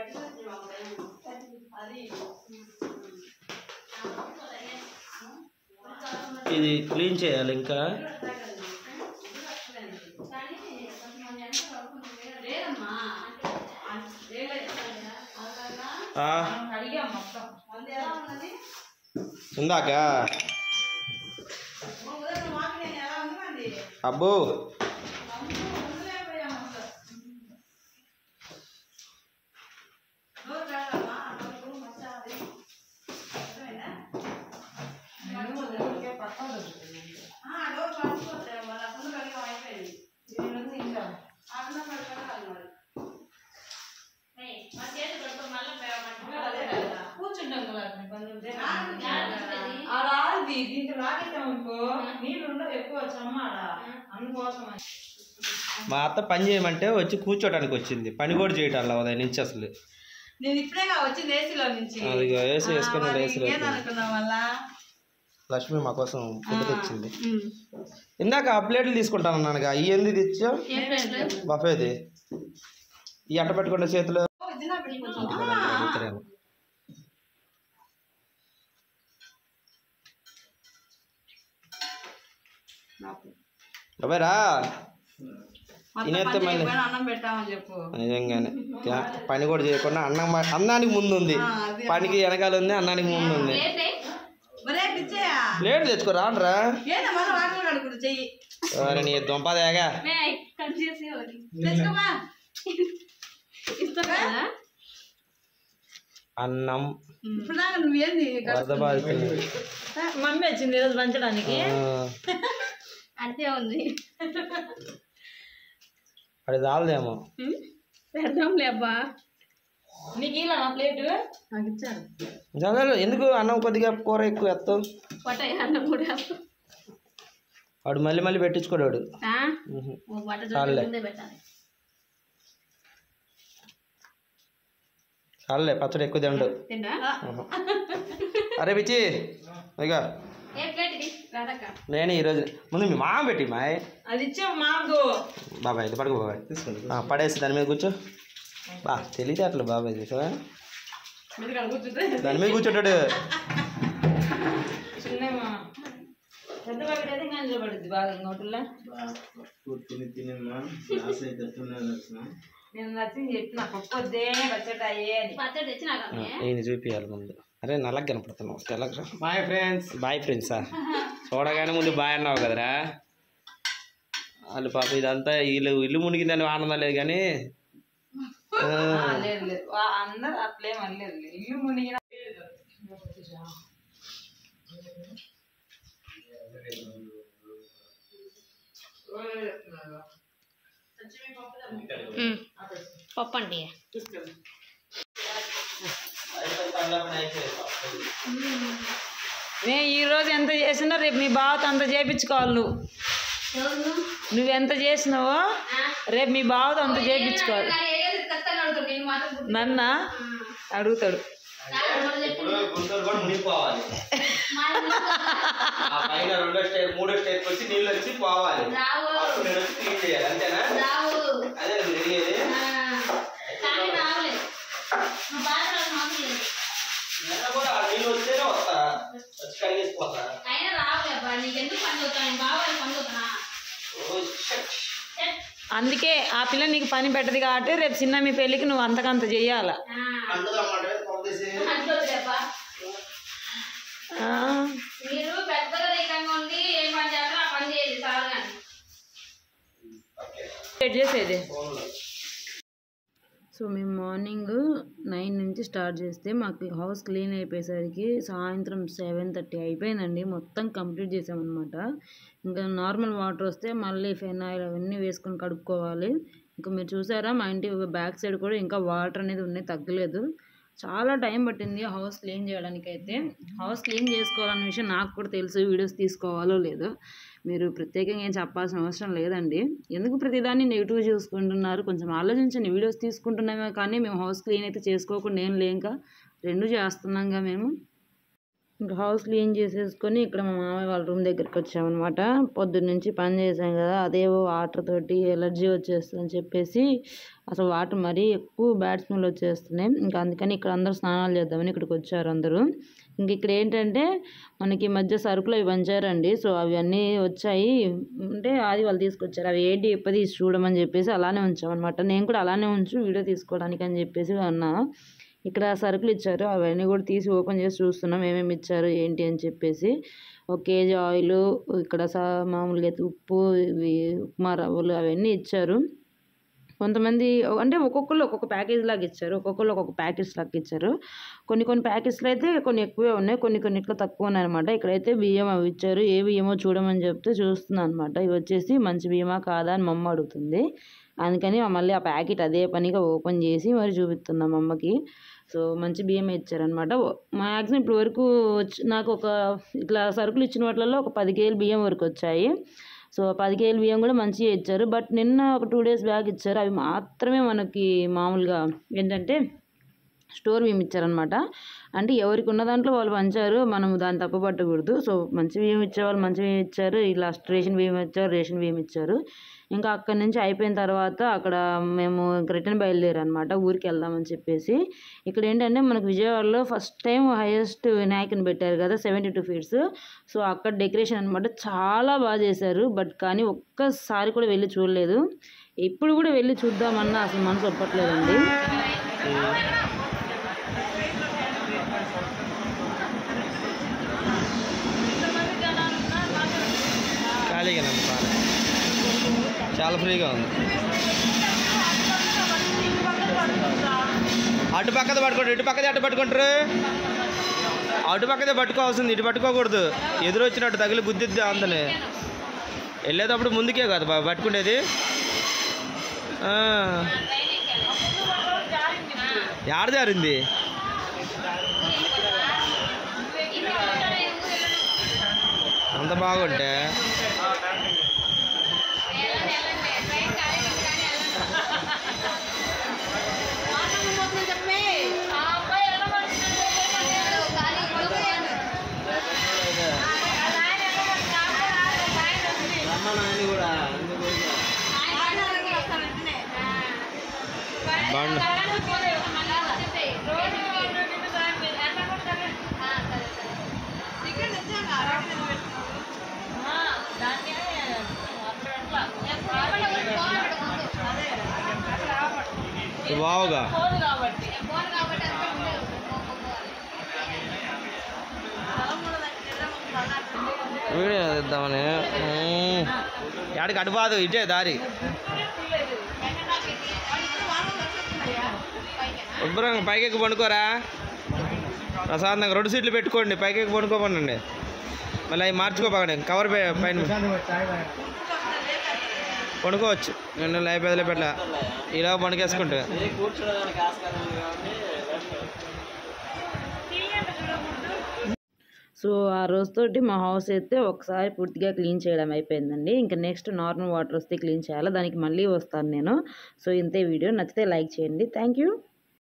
ఇది క్లీన్ చేయాలి ఇంకా. ఇందాక అబ్బో మా అత్త పని చేయమంటే వచ్చి కూర్చోడానికి వచ్చింది, పని కూడా చేయటం ఉదయం నుంచి అసలు. నేను ఇప్పుడే వచ్చింది ఏసీలో నుంచి. అదిగో ఏసీ వేసుకున్నాడు. ఏసీలో లక్ష్మి మా కోసం ఫుడ్ తెచ్చింది. ఇందాక ఆ ప్లేట్లు తీసుకుంటాను అన్నానుగా, ఇవి ఎందుకు తెచ్చావు? బఫేది ఈ అట్ట పెట్టుకుంటే చేతిలో బాబాయ్ రా నిజంగానే పని కూడా చేయకుండా అన్నానికి ముందు ఉంది, పనికి వెనకాల ఉంది, అన్నానికి ముందు ఉంది. ప్లేట్ తెచ్చుకో రానరా నీ దుంపదేగా. అన్నం మమ్మీ వచ్చింది ఈరోజు పంచడానికి. అంతే ఉంది, అది చాలదేమో. పెడదాంలే అబ్బా. నీకు ఇలా నా ప్లేట్ చాలు. ఎందుకు అన్నం కొద్దిగా కూర ఎక్కువ ఎత్తావు? వాడు మళ్ళీ మళ్ళీ పెట్టించుకోడు. చాలులే, పచ్చడి ఎక్కువ తిండు. అరే పిచ్చి ఇక నేను ఈరోజు ముందు మీ మామ పెట్టి మాయ్ అది ఇచ్చా మాకు బాబాయ్. ఇది పడుకో బాబాయ్, పడేసి దాని మీద కూర్చో. బా తెలియదు అట్లా బాబాయ్ చూసావా, దాని మీద కూర్చోటాడు. పెద్ద బకెట్ అయితే ఇంకా నిలబడుద్ది బాగా ఇంకోటిలో. నేను నచ్చింది చెప్పిన పప్పొద్దే పచ్చడి అయ్యే పచ్చడి తెచ్చినా ఈయన చూపించాలి ముందు. అరే నల్లగా కనపడుతున్నావు. తెల్లగా బాయ్ ఫ్రెండ్స్. బాయ్ ఫ్రెండ్సా చూడగానే ముందు బాయ్ అన్నావు కదరా. వాళ్ళు పాప ఇదంతా ఇల్లు మునిగిందని ఆనందం లేదు కానీ లేదు అందరు అట్లేం అనలేదు. ఇల్లు మునిగిన పప్పు అండి. ఈరోజు ఎంత చేసినా రేపు మీ బావతో అంత చేయించుకోవాలి. నువ్వెంత చేసినావో రేపు మీ బావతో అంత చేయించుకోవాలి. నన్న అడుగుతాడు. అందుకే ఆ పిల్ల నీకు పని పెట్టదు కాబట్టి రేపు చిన్న మీ పెళ్ళికి నువ్వు అంతకంత చెయ్యాల. చేసేది. సో మేము మార్నింగ్ 9 నుంచి స్టార్ట్ చేస్తే మాకు హౌస్ క్లీన్ అయిపోయేసరికి సాయంత్రం 7:30 అయిపోయిందండి. మొత్తం కంప్లీట్ చేసామన్నమాట. ఇంకా నార్మల్ వాటర్ వస్తే మళ్ళీ ఫెనాయిల్ అవన్నీ వేసుకొని కడుక్కోవాలి. ఇంకా మీరు చూసారా మా ఇంటి బ్యాక్ సైడ్ కూడా ఇంకా వాటర్ అనేది ఉన్నాయి, తగ్గలేదు. చాలా టైం పట్టింది హౌస్ క్లీన్ చేయడానికి. అయితే హౌస్ క్లీన్ చేసుకోవాలనే విషయం నాకు కూడా తెలుసు, వీడియోస్ తీసుకోవాలో లేదో. మీరు ప్రత్యేకంగా ఏం చెప్పాల్సిన అవసరం లేదండి. ఎందుకు ప్రతిదాన్ని నెగిటివ్ చూసుకుంటున్నారు? కొంచెం ఆలోచించండి. వీడియోస్ తీసుకుంటున్నామే కానీ మేము హౌస్ క్లీన్ అయితే చేసుకోకుండా ఏం లేక 2 చేస్తున్నాంగా మేము. ఇంకా హౌస్ క్లీన్ చేసేసుకొని ఇక్కడ మా మామయ్య వాళ్ళ రూమ్ దగ్గరికి వచ్చామన్నమాట. పొద్దున్న నుంచి పని చేసాం కదా, అదే వాటర్ తోటి ఎలర్జీ వచ్చేస్తుందని చెప్పేసి అసలు వాటర్ మరీ ఎక్కువ బ్యాడ్ స్మెల్ వచ్చేస్తున్నాయి. ఇంకా అందుకని ఇక్కడ అందరూ స్నానాలు చేద్దామని ఇక్కడికి వచ్చారు అందరూ. ఇంక ఇక్కడ ఏంటంటే మనకి మధ్య సరుకులు అవి పంచారండి. సో అవి అన్నీ వచ్చాయి అంటే అది వాళ్ళు తీసుకొచ్చారు. అవి ఏంటి ఎప్పుడు తీసి చూడమని చెప్పేసి అలానే ఉంచామన్నమాట. నేను కూడా అలానే ఉంచు వీడియో తీసుకోవడానికి అని చెప్పేసి అన్నా. ఇక్కడ సరుకులు ఇచ్చారు, అవన్నీ కూడా తీసి ఓపెన్ చేసి చూస్తున్నాం ఏమేమి ఇచ్చారు ఏంటి అని చెప్పేసి. 1 కేజీ ఆయిల్, ఇక్కడ మామూలుగా అయితే ఉప్పు, ఇవి ఉప్మా రవ్వలు అవన్నీ ఇచ్చారు. కొంతమంది అంటే ఒక్కొక్కరు ఒక్కొక్క ప్యాకేజ్ లాగా ఇచ్చారు, ఒక్కొక్కరు ఒక్కొక్క ప్యాకెట్స్ లాగా ఇచ్చారు. కొన్ని ప్యాకెట్స్లో అయితే కొన్ని ఎక్కువే ఉన్నాయి, కొన్ని ఇట్లా తక్కువ ఉన్నాయి అనమాట. ఇక్కడైతే బియ్యం అవి ఇచ్చారు, ఏ బియ్యమో చూడమని చెప్తే చూస్తున్నాను అనమాట. ఇవి వచ్చేసి మంచి బియ్యమా కాదా అని మా అమ్మ అడుగుతుంది. అందుకని మళ్ళీ ఆ ప్యాకెట్ అదే పనిగా ఓపెన్ చేసి మరి చూపిస్తున్నాం అమ్మకి. సో మంచి బియ్యం ఇచ్చారనమాట. మ్యాక్సిమం ఇప్పుడు వరకు నాకు ఇట్లా సరుకులు ఇచ్చిన వాటిల్లో ఒక 10 కేజీలు బియ్యం వరకు వచ్చాయి. సో 10 కేజీల బియ్యం కూడా మంచిగా ఇచ్చారు. బట్ నిన్న ఒక 2 డేస్ బ్యాక్ ఇచ్చారు, అవి మాత్రమే మనకి మామూలుగా ఏంటంటే స్టోర్ బియ్యం ఇచ్చారనమాట. అంటే ఎవరికి ఉన్న దాంట్లో వాళ్ళు పంచారు, మనం దాన్ని తప్పు పట్టకూడదు. సో మంచి బియ్యం ఇచ్చేవాళ్ళు మంచి బియ్యం ఇచ్చారు, ఇలా రేషన్ బియ్యం ఇచ్చారు, రేషన్ బియ్యం ఇచ్చారు. ఇంకా అక్కడి నుంచి అయిపోయిన తర్వాత అక్కడ మేము రిటర్న్ బయలుదేరనమాట ఊరికి వెళ్దామని చెప్పేసి. ఇక్కడ ఏంటంటే మనకు విజయవాడలో ఫస్ట్ టైం హైయెస్ట్ వినాయకుని పెట్టారు కదా 72 ఫీట్స్. సో అక్కడ డెకరేషన్ అనమాట చాలా బాగా చేశారు. బట్ కానీ ఒక్కసారి కూడా వెళ్ళి చూడలేదు. ఇప్పుడు కూడా వెళ్ళి చూద్దామన్నా అసలు మనసు ఒప్పట్లేదండి. ఖాళీగా చాలా ఫ్రీగా ఉంది. అటు పక్కదే పట్టుకోండి, ఇటు పక్కదే అటు పట్టుకుంటారు. అటు పక్కదే పట్టుకోవాల్సింది, ఇటు పట్టుకోకూడదు. ఎదురు వచ్చినట్టు తగిలి గుద్దిద్ది అందులో. వెళ్ళేటప్పుడు ముందుకే కదా పట్టుకునేది. యాడ జారింది? అంత బాగుంటే బండి బావుగా వీడియో ఇద్దామని. ఎక్కడికి అటు బాదు, ఇటే దారి. శుభ్రంగా పైకెక్కి పండుకోరా ప్రశాంతంగా. 2 సీట్లు పెట్టుకోండి, పైకెక్కి పండుకోమనండి. మళ్ళీ అవి మార్చుకోపోకండి, కవర్ పైన పండుకోవచ్చు. నేను లైబ్రరీలో పెట్టా ఇలా పండుకేసుకుంటా. సో ఆ రోజుతోటి మా హౌస్ అయితే ఒకసారి పూర్తిగా క్లీన్ చేయడం అయిపోయిందండి. ఇంకా నెక్స్ట్ నార్మల్ వాటర్ వస్తే క్లీన్ చేయాలి, దానికి మళ్ళీ వస్తాను నేను. సో ఇంతే వీడియో, నచ్చితే లైక్ చేయండి. Thank you.